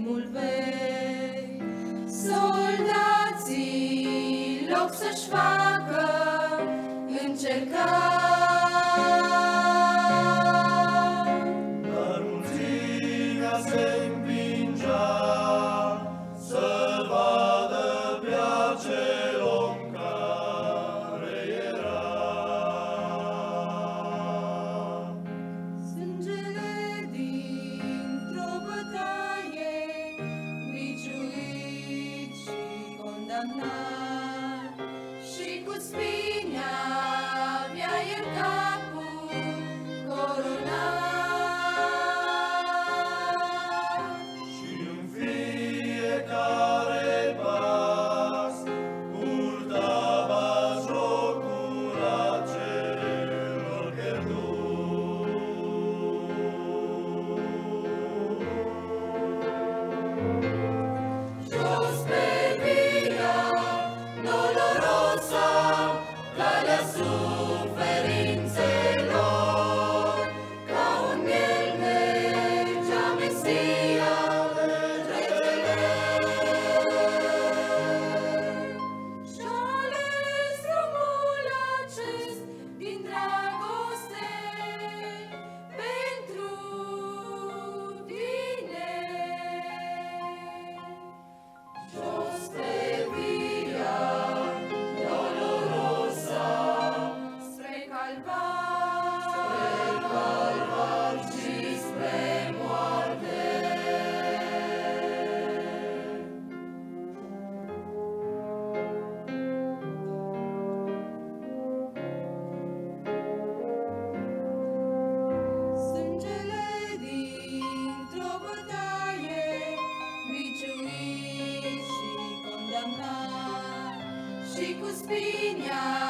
regimul vechi. Soldații, loc să-și facă încercare, dar mulțimea se împingea să vadă pe acel om care era. Sângele dintr-o bătaie, biciuit și condamnat, și cu spini avea el capul coronat. Și în fiecare pas purta batjocul acelor pierduți. Jos pe via dolorosa, calea suferințelor, ca un miel mergea Mesia, Regele. Și-a ales drumul acest din dragoste pentru tine. Jos pe via dolorosa, spre calvar și spre moarte. Sângele dintr-o bătaie, biciuit și condamnat, și cu spini